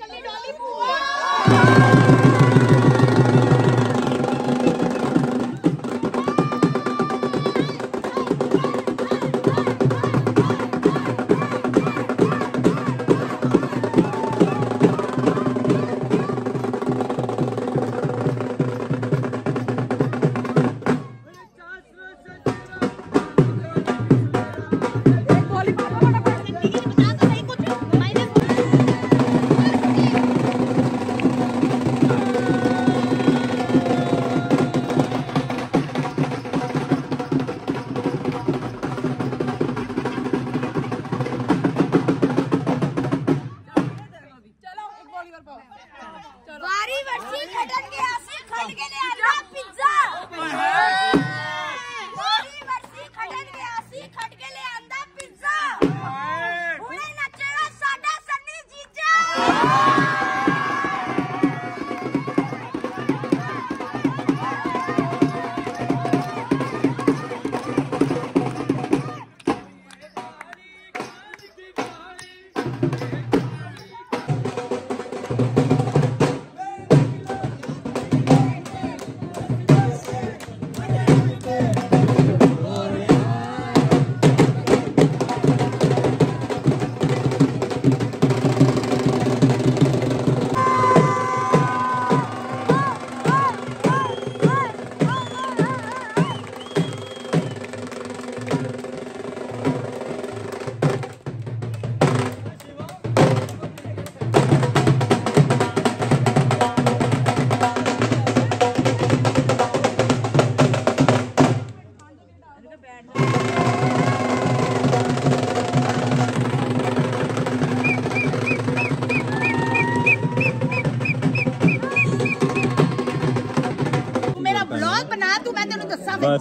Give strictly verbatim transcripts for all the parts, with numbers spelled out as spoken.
बस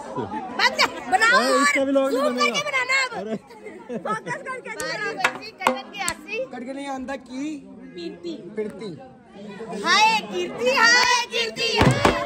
बनाओ इसका भी लोग जूम करके बनाना अब अरे फोकस करके बारी बच्ची कटन की आसी कट के नहीं आंदा की पीती फिरती हाय कीर्ति हाय कीर्ति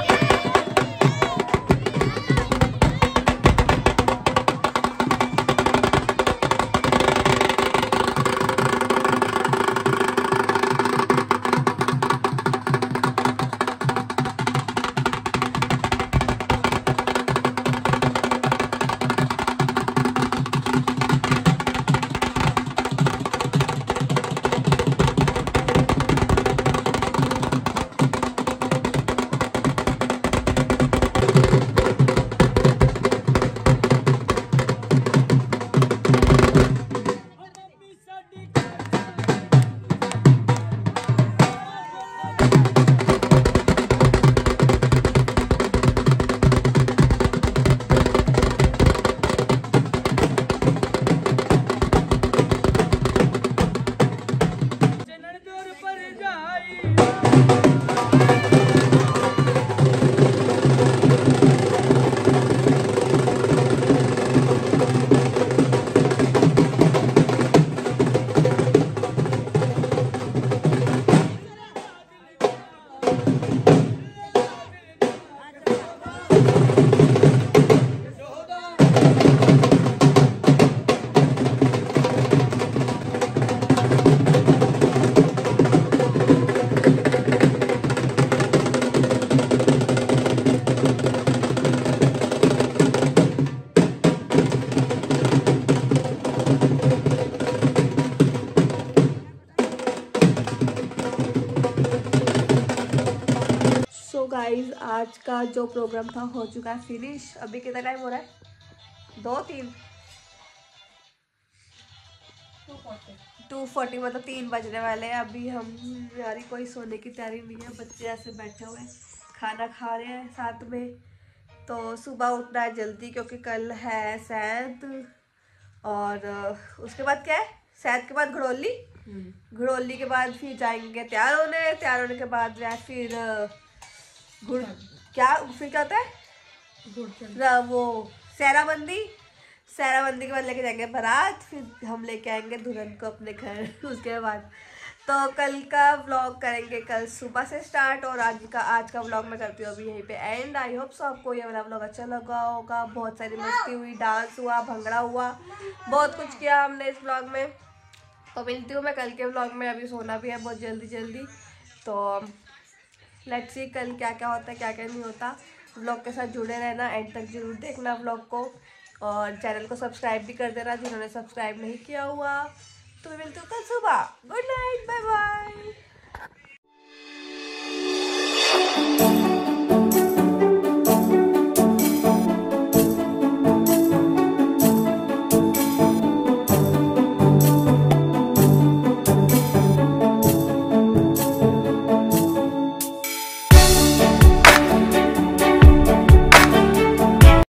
गाइस आज का जो प्रोग्राम था हो चुका है फिनिश। अभी कितना टाइम हो रहा है? दो तीन टू फोर्टी मतलब तीन बजने वाले हैं। अभी हम यारी कोई सोने की तैयारी नहीं है, बच्चे ऐसे बैठे हुए हैं खाना खा रहे हैं साथ में। तो सुबह उठना है जल्दी क्योंकि कल है सैद और उसके बाद क्या है, सैद के बाद घड़ोली, घड़ोली के बाद फिर जाएंगे तैयार होने, तैयार होने के बाद या फिर गुड़ क्या फिर क्या होता है वो सहराबंदी, सहराबंदी के बाद लेके जाएंगे बारात, फिर हम लेके आएंगे दुल्हन को अपने घर। उसके बाद तो कल का व्लॉग करेंगे कल सुबह से स्टार्ट और आज का आज का व्लॉग मैं करती हूँ अभी यहीं पे एंड। आई होप सो आपको ये वाला व्लॉग अच्छा लगा होगा। बहुत सारी मस्ती हुई, डांस हुआ, भंगड़ा हुआ, बहुत कुछ किया हमने इस व्लॉग में। तो मिलती हूँ मैं कल के व्लॉग में। अभी सोना भी है बहुत जल्दी जल्दी, तो लेट्स सी कल क्या क्या होता है क्या क्या नहीं होता। व्लॉग के साथ जुड़े रहना, एंड तक जरूर देखना व्लॉग को, और चैनल को सब्सक्राइब भी कर देना जिन्होंने सब्सक्राइब नहीं किया हुआ। तो मैं मिलती हूँ कल सुबह। Good night, bye bye.